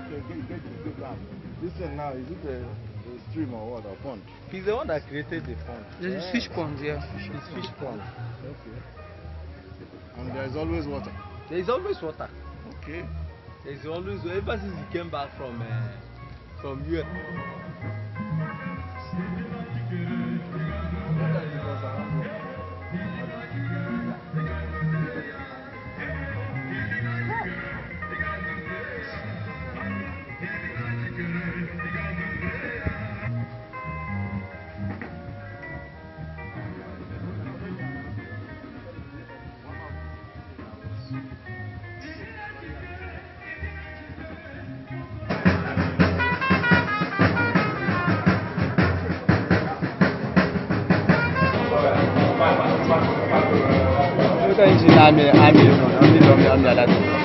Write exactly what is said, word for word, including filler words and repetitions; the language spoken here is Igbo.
get, get, get land. This one now, is it a, a stream or what, a pond? He's the one that created the pond. This is fish pond, yeah. It's fish pond. Okay. And there is always water? There is always water. Okay. There is always, ever since he came back from, uh, from U S. I'm